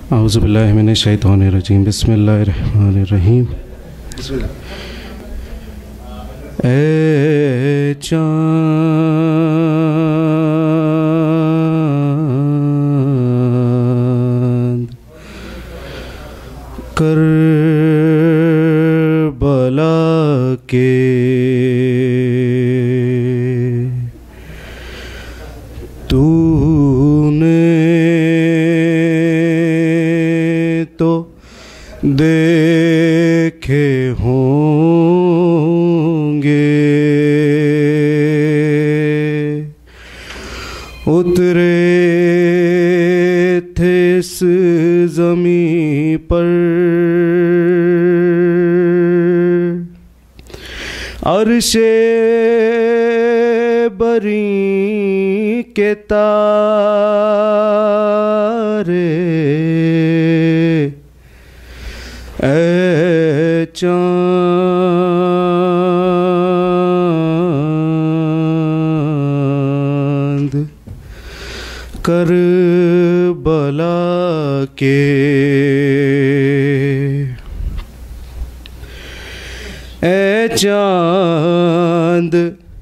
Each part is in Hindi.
औज़ुबिल्लाहि मिनश्शैतानिर्रजीम बिस्मिल्लाहिर्रहमानिर्रहीम। ए चाँद करबला के तो देखे होंगे, उतरे थे इस ज़मीं पर अर्शे बरी के तारे। ए चाँद करबला के, ए चाँद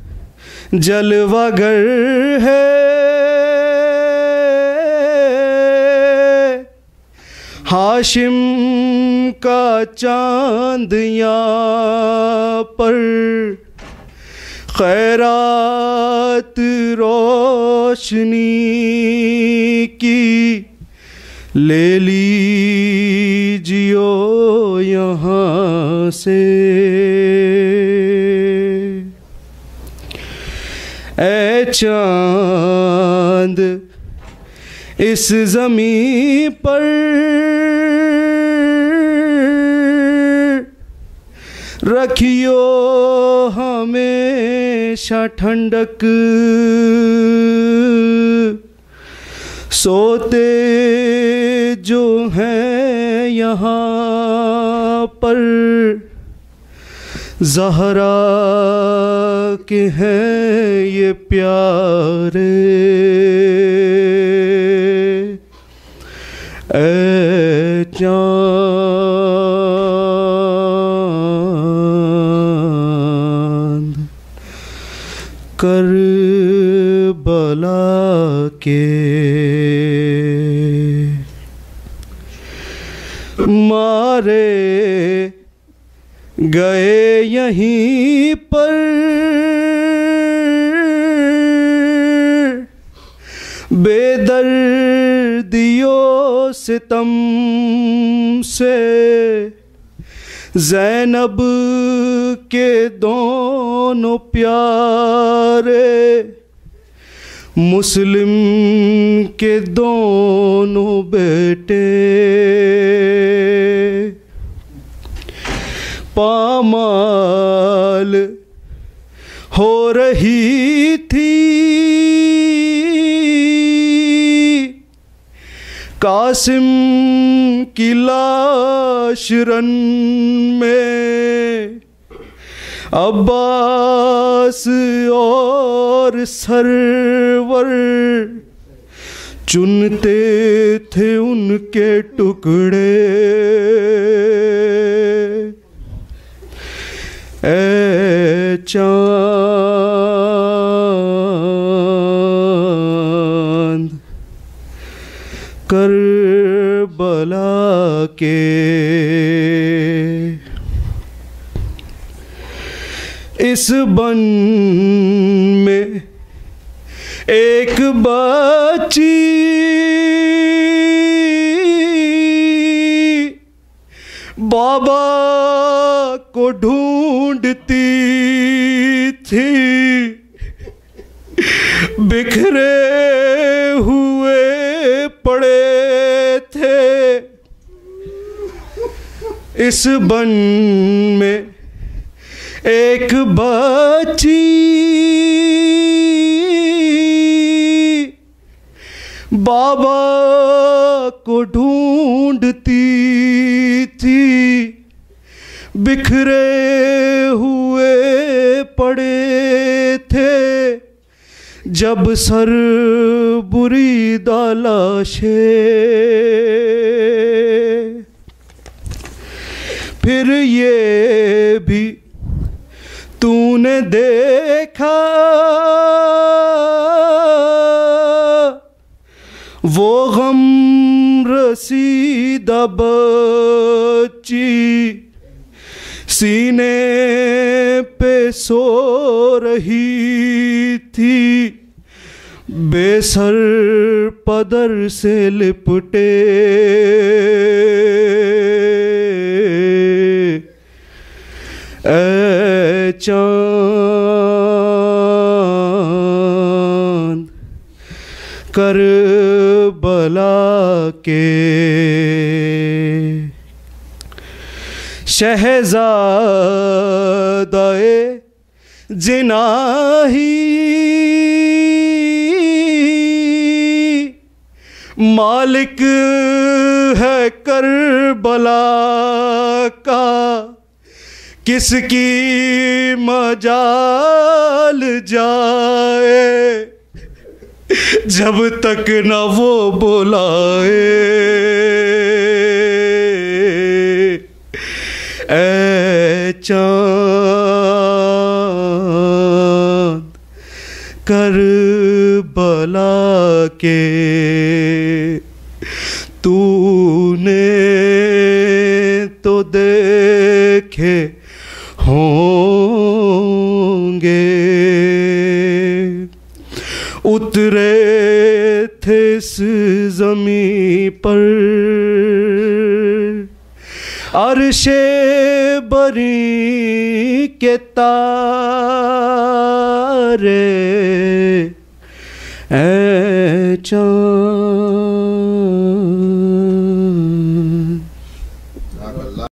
जलवागर है हाशिम का चाँद यहाँ पर खैरात रोशनी की ले लीजियो यहाँ से। ए चाँद इस ज़मीं पर रखियो हमेशा ठंडक, सोते जो हैं यहाँ पर ज़हरा के हैं ये प्यारे। ए चाँद करबला के मारे गए यहीं पर बेदर्दियों सितम से ज़ैनब के दोनों प्यारे, मुस्लिम के दोनों बेटे पामाल हो रही थी कासिम की लाश रन में। अब्बास और सरवर चुनते थे उनके टुकड़े। ए चाँद करबला के, इस बन में एक बच्ची बाबा को ढूंढती थी, बिखरे हुए पड़े थे इस बन में एक बच्ची बाबा को ढूंढती थी, बिखरे हुए पड़े थे जब सर बुरी दालाशे फिर ये भी तूने देखा वो गम रसीदा बच्ची सीने पे सो रही थी, बेसर पदर से लिपटे। ऐ चाँद करबला के शहज़ादाए जिनाही, मालिक है करबला का किसकी मजाल जाए, जब तक न वो बुलाए। ऐ चाँद करबला के तूने तो देखे होंगे, उतरे थे इस ज़मीं पर अर्शे बरी के तारे। ऐ चाँद